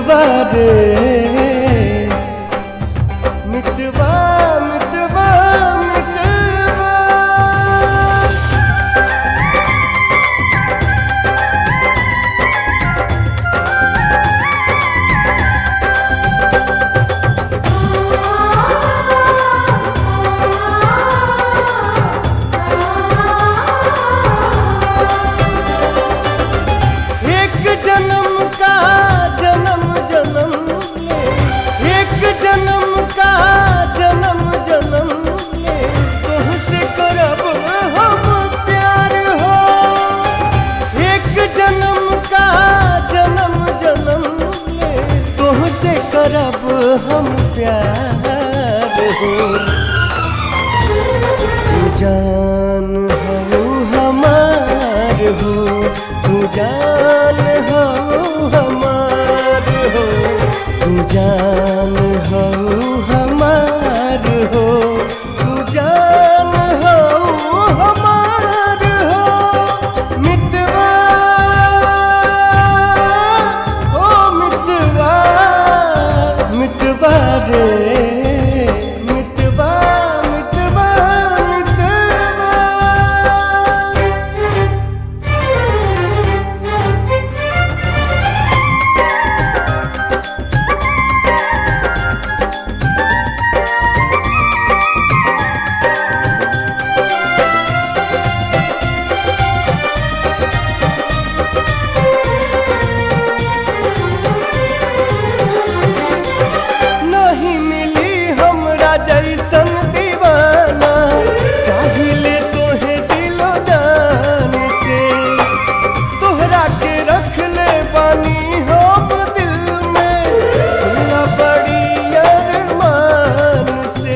मितवा रे मितवा मितवा मितवा। जन्म का जन्म जन्म ले, एक जन्म का जन्म जन्म ले, तुझसे करब हम प्यार हो। एक जन्म का जन्म जन्म ले, तुझसे करब हम प्यार हो। तू जान हो हमार हो, तू जान हो हमार हो, तू जान हो हमार हो, तू जान हो हमार हो। मितवा ओ मितवा मितवा रे मितवा मितवा मितवा। जैसन दीवाना चाहिए तोहे दिलो जान से, तोहरा के रख ले बानी हम दिल में, सुना बड़ी अरमान से।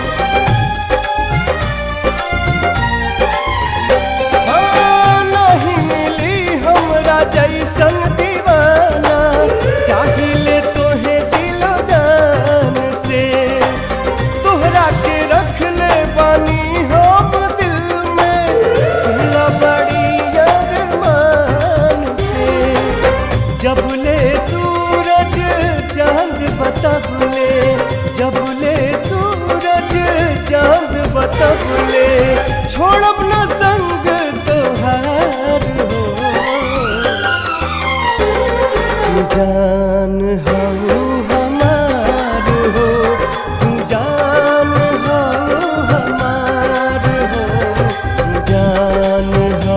हाँ नहीं मिली हमरा जैसन दीवाना चाहिए तोहे दिलो जान से, के रख ले बानी हम दिल में, सुना बड़ी अरमान से। जब ले सूरज चांद बतबले, जब ले सूरज चांद बतबले, छोड़ब न संग तोहार हो। तू जान हो हमार हो, तू जान हो हमार हो, तू जान हो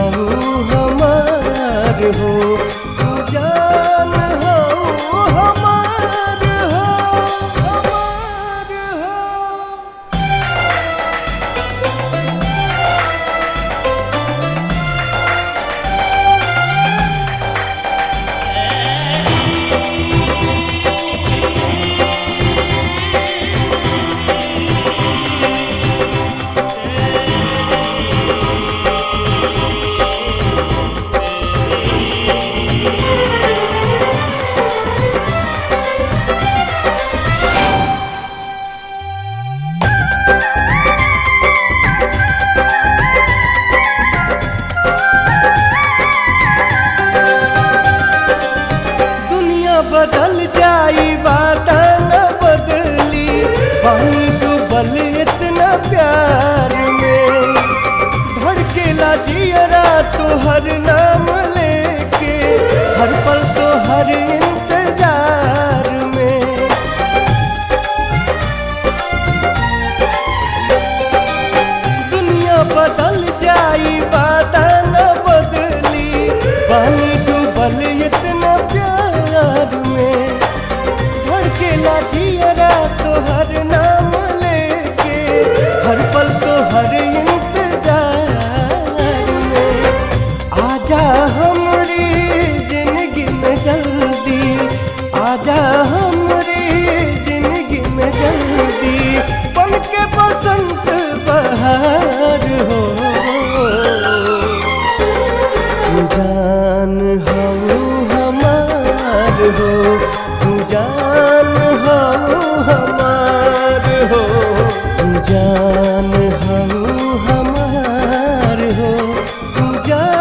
हमार हो, तू जान हो हमार हो हमार हो। बदल जाई वादा न बदली, पानी डूबल इतना प्यार में, धड़केला जियरा तोहर नाम लेके, हर पल तोहर इंतजार में। दुनिया बदल जाई वादा न बदली, पानी डूबल इतना प्यार में, धड़केला जियरा तोहर नाम लेके, हर पल तोहर इंतजार में। आजा हमरी जिंदगी में जल्दी, आजा हमरी जिंदगी में जल्दी, बनके बसंत बहार हो। तू जान हो हमार हो, तू जान हो हमार हो, तू जान हो हमार हो, तू जान